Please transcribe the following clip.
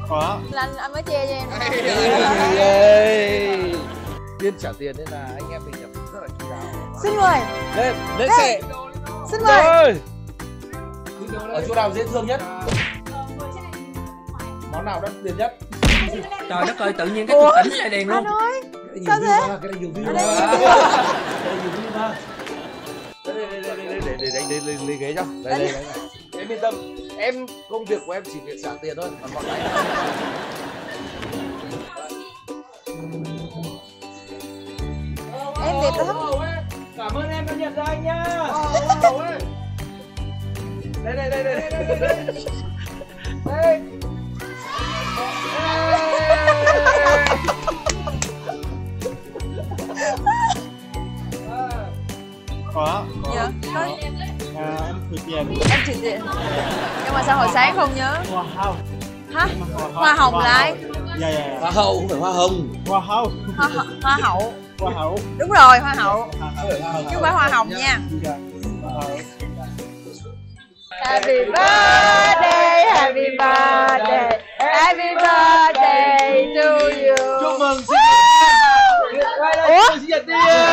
Có. Là anh mới chia cho em. Tiên trả tiền nên là anh em mình rất là chú đáo. Xin mời. Lên xe. Xin mời. Ở chỗ nào dễ thương nhất? Món nào đắt tiền nhất? Trời đất ơi, tự nhiên cái chị tỉnh lại đèn luôn. Anh ơi. Sao thế? Cái này nhiều view mà. Cái này nhiều view mà. Để lấy ghế cho. Đây. Em yên tâm, em công việc của em chỉ việc trả tiền thôi, còn bọn này. Em đẹp lắm. Cảm ơn em đã nhận ra anh nhá. Đây. Có. Dạ. Có. Em gửi tiền. Em chỉ tiền. Nhưng mà sao hồi sáng không nhớ? Hoa hồng. Hả? Hoa hồng là ai? Dạ. Hoa hậu không phải hoa hồng. Hoa hậu. Hoa hậu. Hoa hậu. Đúng rồi, hoa hậu. Chứ không phải hoa hồng nha. Happy birthday, happy birthday, happy birthday to you. Chúc mừng sinh nhật. Ủa? Sinh nhật đi.